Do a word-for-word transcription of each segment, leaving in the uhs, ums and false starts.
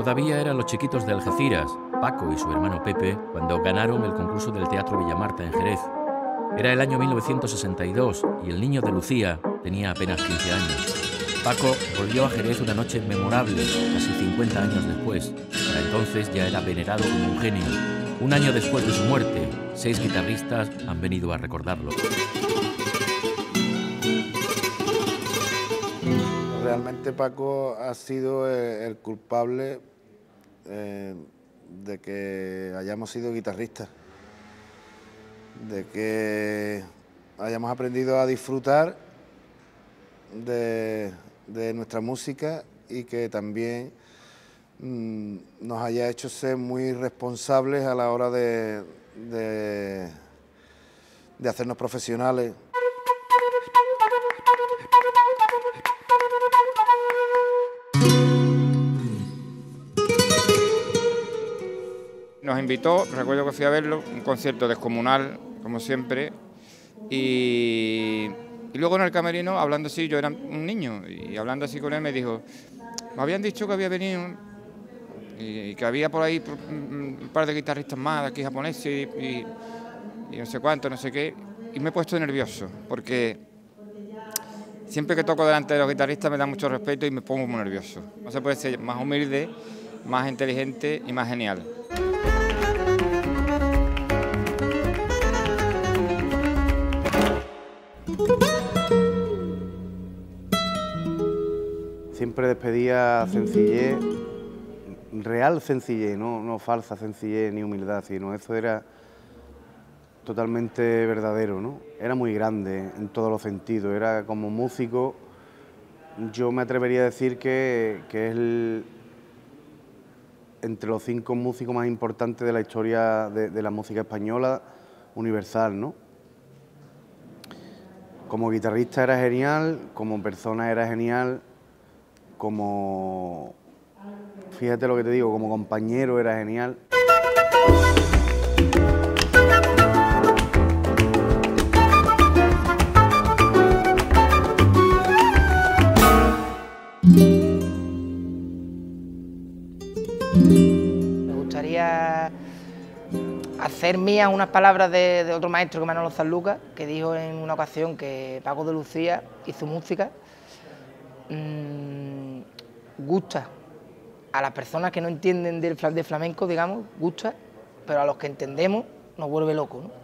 Todavía eran los chiquitos de Algeciras, Paco y su hermano Pepe, cuando ganaron el concurso del Teatro Villamarta en Jerez. Era el año mil novecientos sesenta y dos y el niño de Lucía tenía apenas quince años. Paco volvió a Jerez una noche memorable, casi cincuenta años después. Para entonces ya era venerado como un genio. Un año después de su muerte, seis guitarristas han venido a recordarlo. Realmente Paco ha sido el culpable eh, de que hayamos sido guitarristas, de que hayamos aprendido a disfrutar de, de nuestra música y que también mmm, nos haya hecho ser muy responsables a la hora de, de, de hacernos profesionales. Nos invitó, recuerdo que fui a verlo, un concierto descomunal, como siempre, y, y luego en el camerino, hablando así, yo era un niño, y hablando así con él me dijo, me habían dicho que había venido, y, y que había por ahí un par de guitarristas más, aquí japoneses, y, y, y no sé cuánto, no sé qué, y me he puesto nervioso, porque siempre que toco delante de los guitarristas me da mucho respeto y me pongo muy nervioso. No se puede ser más humilde, más inteligente y más genial. Siempre despedía sencillez, real sencillez, no, no falsa sencillez ni humildad, sino eso era totalmente verdadero, ¿no? Era muy grande en todos los sentidos, era como músico, yo me atrevería a decir que, que es el, entre los cinco músicos más importantes de la historia de, de la música española universal, ¿no? Como guitarrista era genial, como persona era genial, como, fíjate lo que te digo, como compañero era genial. Me gustaría hacer mías unas palabras de, de otro maestro, que Manolo Sanlúcar, que dijo en una ocasión que Paco de Lucía hizo música mmm, gusta a las personas que no entienden del, de flamenco, digamos, gusta, pero a los que entendemos nos vuelve locos, ¿no?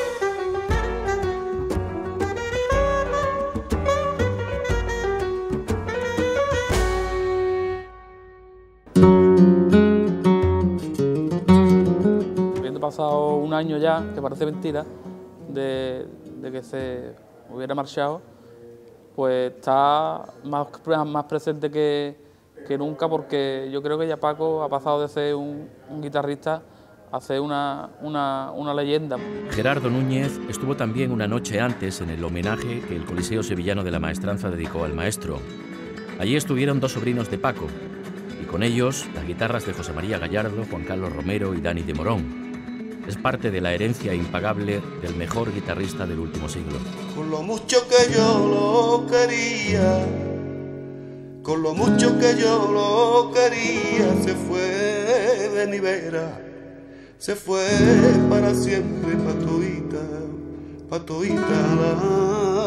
Habiendo pasado un año ya, que parece mentira, de, de que se hubiera marchado, pues está más, más presente que, que nunca, porque yo creo que ya Paco ha pasado de ser un, un guitarrista a ser una, una, una leyenda. Gerardo Núñez estuvo también una noche antes en el homenaje que el Coliseo Sevillano de la Maestranza dedicó al maestro. Allí estuvieron dos sobrinos de Paco, y con ellos las guitarras de José María Gallardo, Juan Carlos Romero y Dani de Morón. Es parte de la herencia impagable del mejor guitarrista del último siglo. Con lo mucho que yo lo quería, con lo mucho que yo lo quería, se fue de mi vera, se fue para siempre, pa' toita, pa' toita la